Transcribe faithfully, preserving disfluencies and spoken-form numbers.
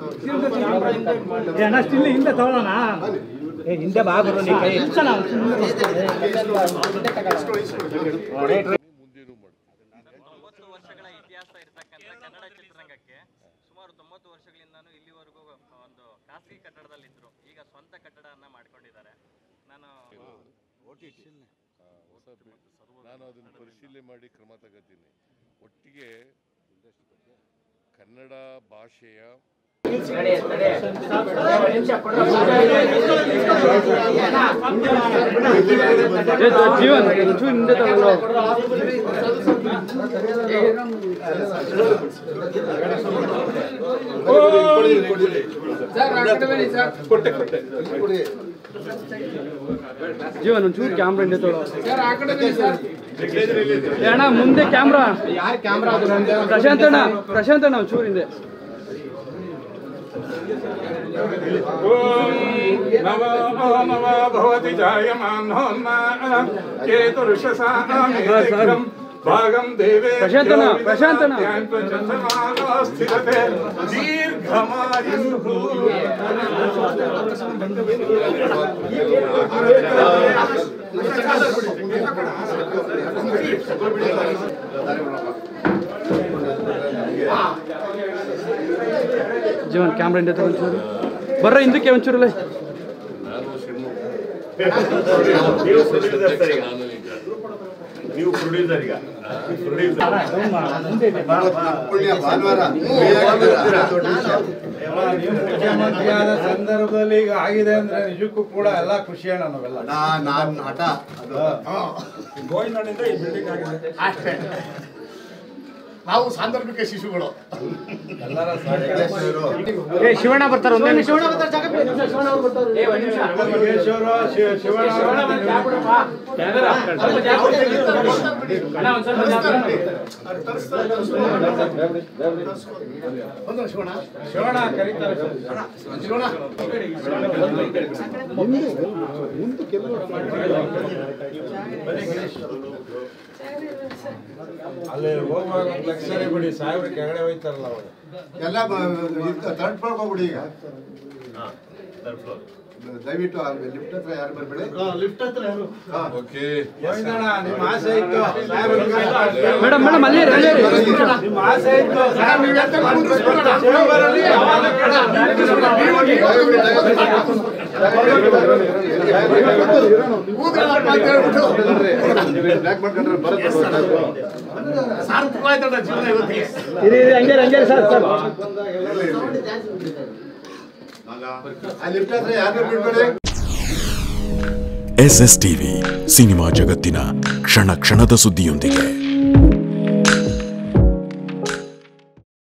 ಅಣ್ಣ ಸ್ಟಿಲ್ ಹಿಂದೆ ತಗೊಳ್ಳೋಣ. ಹಿಂದೆ ಬಾಗುರು ನೀ ಕೈ ತೊಂಬತ್ತು ವರ್ಷಗಳ ಇತಿಹಾಸ ಇರತಕ್ಕಂಥ ಕನ್ನಡ ಚಿತ್ರರಂಗಕ್ಕೆ ಸುಮಾರು ತೊಂಬತ್ತು ವರ್ಷಗಳಿಂದನೂ ಇಲ್ಲಿವರೆಗೂ ಒಂದು ಖಾಸಗಿ ಕಟ್ಟಡದಲ್ಲಿದ್ದರು. ಈಗ ಸ್ವಂತ ಕಟ್ಟಡವನ್ನು ಮಾಡ್ಕೊಂಡಿದ್ದಾರೆ. ನಾನು ನಾನು ಅದನ್ನು ಪರಿಶೀಲನೆ ಮಾಡಿ ಕ್ರಮ ತಗೋತೀನಿ. ಒಟ್ಟಿಗೆ ಕನ್ನಡ ಭಾಷೆಯ ಜೀವನ್ ಹಿಂದೆ ತಗೊಳ್ಳೋ ಜೀವನ್ ಒಂಚೂರು ಕ್ಯಾಮ್ರಾ ಹಿಂದೆ ತಗೊಳ್ಳೋ ಅಣ್ಣ. ಮುಂದೆ ಕ್ಯಾಮ್ರಾ ಪ್ರಶಾಂತ್ ಅಣ್ಣ ಪ್ರಶಾಂತ್ ಅಣ್ಣ ಒಂಚೂರು ಹಿಂದೆ. ಭಾಗಂ ದೇವೇ ಪ್ರಶಾಂತನ ಪ್ರಶಾಂತನ ಸ್ಥಿರತೆ ದೀರ್ಘಮಾಯು ಜೀವನ್ ಕ್ಯಾಮ್ರಾ ಹಿಂದೆ ಒಂಚೂರು ಬರ್ರ ಹಿಂದಕ್ಕೆ ಒಂಚೂರಲ್ಲ. ನೀವು ಪ್ರೊಡ್ಯೂಸರ್ ಈಗ ಮುಖ್ಯಮಂತ್ರಿಯಾದ ಸಂದರ್ಭದಲ್ಲಿ ಈಗ ಆಗಿದೆ ಅಂದ್ರೆ ನಿಜಕ್ಕೂ ಕೂಡ ಎಲ್ಲ ಖುಷಿಯ ನಾವೆಲ್ಲ ಗೋವಿಂದನಿಂದ ಈ ಬಿಲ್ಡಿಂಗ್ ಆಗಿದೆ ಅಷ್ಟೇ. ನಾವು ಸಾಂದರ್ಭಿಕ ಶಿಶುಗಳು ಎಲ್ಲರ ಶಿವಣ್ಣ ಬರ್ತಾರೆ. ಒಂದೇ ಶಿವಣ್ಣ ಶಿವಣ್ಣ ಕರೀತಾರೆ. ಅಲ್ಲಿ ಹೋಗುವಾಗ ಲಕ್ಷಣೆ ಬಿಡಿ ಸಾಹೇಬ್ರ ಕೆಳಗಡೆ ಹೋಯ್ತಾರಲ್ಲ ಅವಾಗ ಎಲ್ಲ ಥರ್ಡ್ ಫ್ಲೋರ್ ಹೋಗ್ಬಿಡಿ. ಈಗ ದಯವಿಟ್ಟು ಲಿಫ್ಟ್ ಹತ್ರ ಯಾರು ಬರ್ಬೇಡಿ. ಲಿಫ್ಟ್ ಹತ್ರ ಯಾರು ನಿಮ್ಮ ಆಸೆ ಇತ್ತು ಮೇಡಮ್ ಮೇಡಮ್ ಅಲ್ಲಿ ನಿಮ್ಮ ಆಸೆ ಇತ್ತು ಎಸ್ ಎಸ್ ಟಿವಿ ಸಿನಿಮಾ ಜಗತ್ತಿನ ಕ್ಷಣ ಕ್ಷಣದ ಸುದ್ದಿಯೊಂದಿಗೆ.